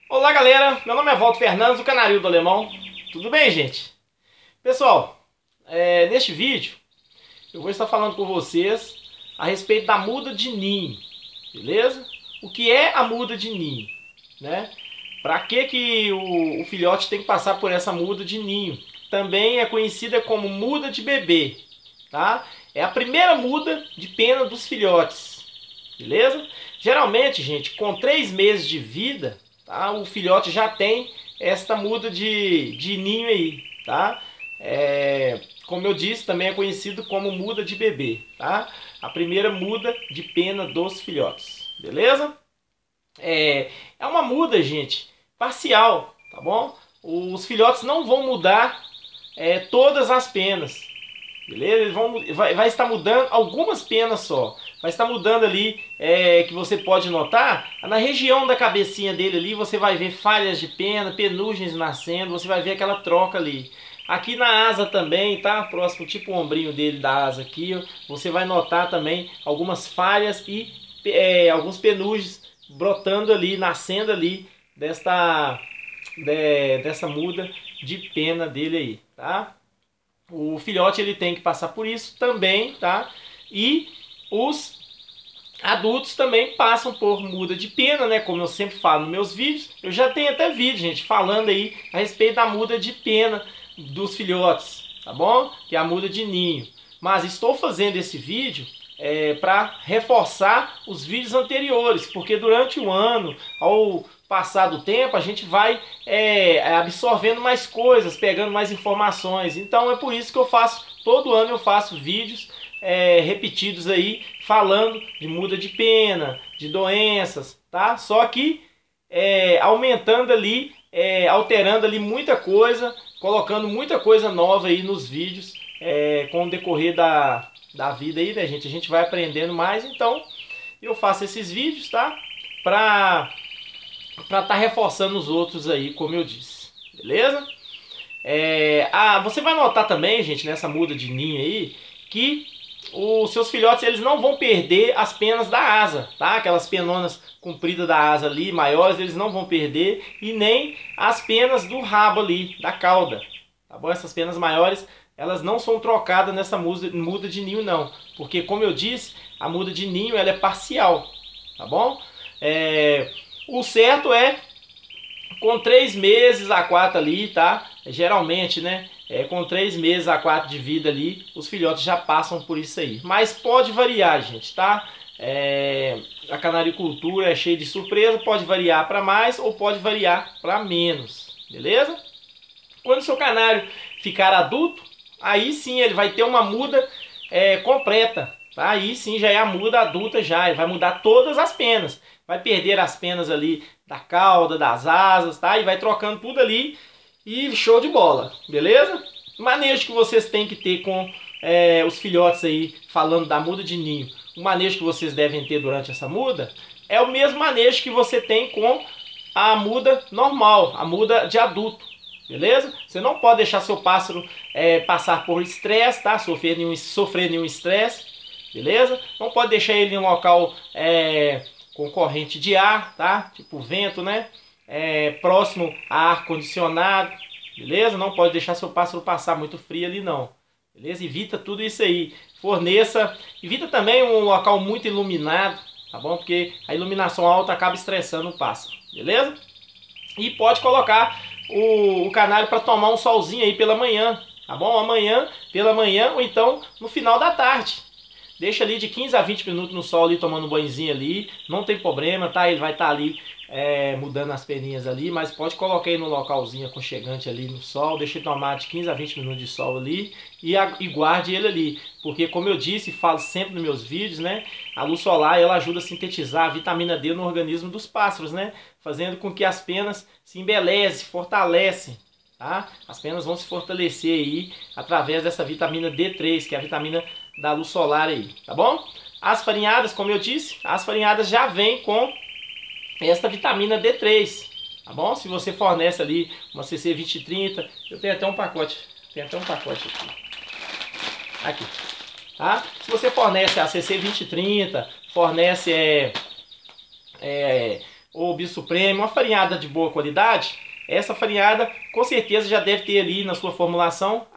Olá galera, meu nome é Walter Fernandes, do Canarinho do Alemão. Tudo bem, gente? Pessoal, neste vídeo eu vou estar falando com vocês a respeito da muda de ninho, beleza? O que é a muda de ninho, né? Para que o filhote tem que passar por essa muda de ninho? Também é conhecida como muda de bebê, tá? É a primeira muda de pena dos filhotes, beleza? Geralmente, gente, com 3 meses de vida, tá, o filhote já tem esta muda de ninho aí, tá? Como eu disse, também é conhecido como muda de bebê, tá? A primeira muda de pena dos filhotes, beleza? É uma muda, gente, parcial, tá bom? Os filhotes não vão mudar todas as penas, beleza? Vai estar mudando algumas penas só. Vai estar mudando ali, que você pode notar, na região da cabecinha dele ali, você vai ver falhas de pena, penugens nascendo, você vai ver aquela troca ali. Aqui na asa também, tá? Próximo, tipo o ombrinho dele da asa aqui, ó, você vai notar também algumas falhas e alguns penugens brotando ali, nascendo ali dessa muda de pena dele aí, tá? O filhote ele tem que passar por isso também, tá? E os adultos também passam por muda de pena, né? Como eu sempre falo nos meus vídeos. Eu já tenho até vídeo, gente, falando aí a respeito da muda de pena dos filhotes, tá bom? Que é a muda de ninho. Mas estou fazendo esse vídeo para reforçar os vídeos anteriores, porque durante o ano, ao passar do tempo, a gente vai absorvendo mais coisas, pegando mais informações. Então é por isso que eu faço, todo ano eu faço vídeos repetidos aí, falando de muda de pena, de doenças, tá? Só que aumentando ali, alterando ali muita coisa, colocando muita coisa nova aí nos vídeos, com o decorrer da vida aí, né, gente? A gente vai aprendendo mais, então eu faço esses vídeos, tá? Pra estar reforçando os outros aí, como eu disse, beleza? Você vai notar também, gente, nessa muda de ninho aí, que os seus filhotes eles não vão perder as penas da asa, tá? Aquelas penonas compridas da asa ali, maiores, eles não vão perder, e nem as penas do rabo ali, da cauda, tá bom? Essas penas maiores, elas não são trocadas nessa muda de ninho não, porque como eu disse, a muda de ninho ela é parcial, tá bom? O certo é com 3 meses a 4 ali, tá? Geralmente, né? Com 3 meses a 4 de vida ali, os filhotes já passam por isso aí. Mas pode variar, gente, tá? A canaricultura é cheia de surpresa, pode variar para mais ou pode variar para menos, beleza? Quando o seu canário ficar adulto, aí sim ele vai ter uma muda completa, tá? Aí sim já é a muda adulta já, ele vai mudar todas as penas. Vai perder as penas ali da cauda, das asas, tá? E vai trocando tudo ali e show de bola, beleza? O manejo que vocês têm que ter com os filhotes aí, falando da muda de ninho, o manejo que vocês devem ter durante essa muda é o mesmo manejo que você tem com a muda normal, a muda de adulto, beleza? Você não pode deixar seu pássaro passar por estresse, tá? Sofrer nenhum estresse, beleza? Não pode deixar ele em um local com corrente de ar, tá? Tipo vento, né? Próximo a ar condicionado, beleza? Não pode deixar seu pássaro passar muito frio ali não, beleza? Evita tudo isso aí. Evita também um local muito iluminado, tá bom? Porque a iluminação alta acaba estressando o pássaro, beleza? E pode colocar o canário para tomar um solzinho aí pela manhã, tá bom? Pela manhã ou então no final da tarde. Deixa ali de 15 a 20 minutos no sol ali, tomando um banhozinho ali. Não tem problema, tá? Ele vai estar ali mudando as peninhas ali. Mas pode colocar ele no localzinho aconchegante ali no sol. Deixa ele tomar de 15 a 20 minutos de sol ali. E guarde ele ali. Porque como eu disse e falo sempre nos meus vídeos, né? A luz solar ela ajuda a sintetizar a vitamina D no organismo dos pássaros, né? Fazendo com que as penas se embelezem, se fortalecem. Tá? As penas vão se fortalecer aí através dessa vitamina D3, que é a vitamina da luz solar aí, tá bom? As farinhadas, como eu disse, as farinhadas já vêm com esta vitamina D3, tá bom? Se você fornece ali uma CC 2030, eu tenho até um pacote, aqui, tá? Se você fornece a CC 2030, fornece ou Bispo Supremo, uma farinhada de boa qualidade, essa farinhada com certeza já deve ter ali na sua formulação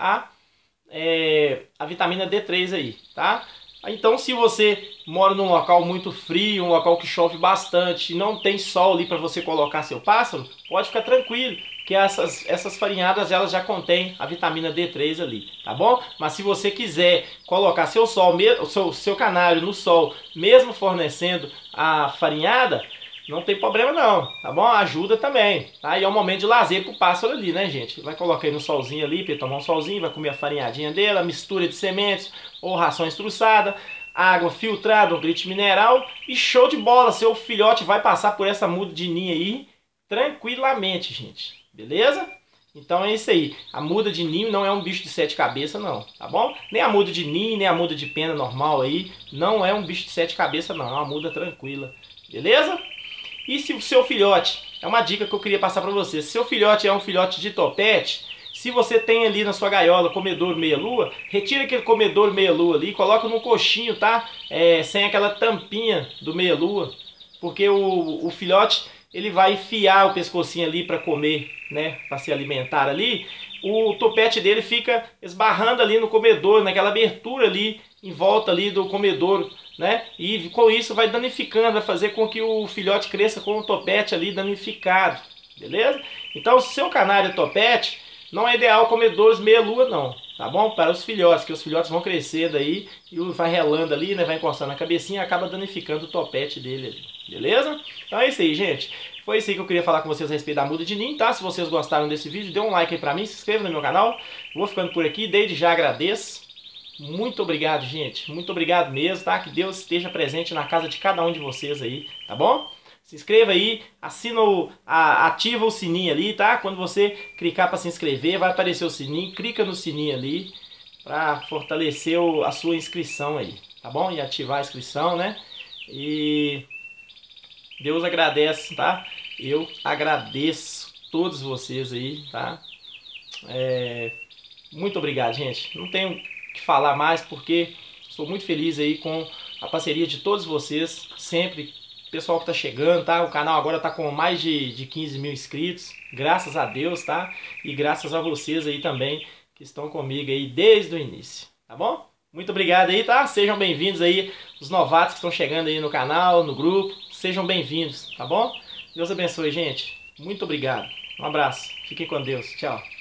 a vitamina D3 aí, tá? Então, se você mora num local muito frio, um local que chove bastante, e não tem sol ali para você colocar seu pássaro, pode ficar tranquilo, que essas farinhadas elas já contêm a vitamina D3 ali, tá bom? Mas se você quiser colocar seu canário no sol, mesmo fornecendo a farinhada, não tem problema não, tá bom? Ajuda também, tá? E é um momento de lazer pro pássaro ali, né, gente? Vai colocar aí no solzinho ali, para ele tomar um solzinho, vai comer a farinhadinha dele, a mistura de sementes ou ração estruçada, água filtrada, um glite mineral e show de bola. Seu filhote vai passar por essa muda de ninho aí tranquilamente, gente. Beleza? Então é isso aí. A muda de ninho não é um bicho de 7 cabeças, não, tá bom? Nem a muda de ninho, nem a muda de pena normal aí, não é um bicho de 7 cabeças, não. É uma muda tranquila, beleza? E se o seu filhote, é uma dica que eu queria passar para você, se seu filhote é um filhote de topete, se você tem ali na sua gaiola comedouro meia-lua, retira aquele comedouro meia-lua ali, coloca num coxinho, tá? Sem aquela tampinha do meia-lua, porque o filhote ele vai enfiar o pescocinho ali para comer, né? Para se alimentar ali. O topete dele fica esbarrando ali no comedouro, naquela abertura ali em volta ali do comedouro, né? E com isso vai danificando, vai fazer com que o filhote cresça com o topete ali danificado, beleza? Então, o seu canário topete não é ideal comedouros meia-lua não, tá bom? Para os filhotes, que os filhotes vão crescendo aí e vai relando ali, né? Vai encostando na cabecinha e acaba danificando o topete dele ali, beleza? Então é isso aí, gente. Foi isso aí que eu queria falar com vocês a respeito da muda de ninho, tá? Se vocês gostaram desse vídeo, dê um like aí pra mim, se inscreva no meu canal. Vou ficando por aqui, desde já agradeço. Muito obrigado, gente. Muito obrigado mesmo, tá? Que Deus esteja presente na casa de cada um de vocês aí, tá bom? Se inscreva aí, ativa o sininho ali, tá? Quando você clicar para se inscrever, vai aparecer o sininho, clica no sininho ali para fortalecer a sua inscrição aí, tá bom? E ativar a inscrição, né? E Deus agradece, tá? Eu agradeço todos vocês aí, tá? Muito obrigado, gente. Não tenho que falar mais porque sou muito feliz aí com a parceria de todos vocês, sempre. Pessoal que tá chegando, tá? O canal agora tá com mais de 15 mil inscritos, graças a Deus, tá? E graças a vocês aí também, que estão comigo aí desde o início, tá bom? Muito obrigado aí, tá? Sejam bem-vindos aí, os novatos que estão chegando aí no canal, no grupo, sejam bem-vindos, tá bom? Deus abençoe, gente. Muito obrigado. Um abraço. Fiquem com Deus. Tchau.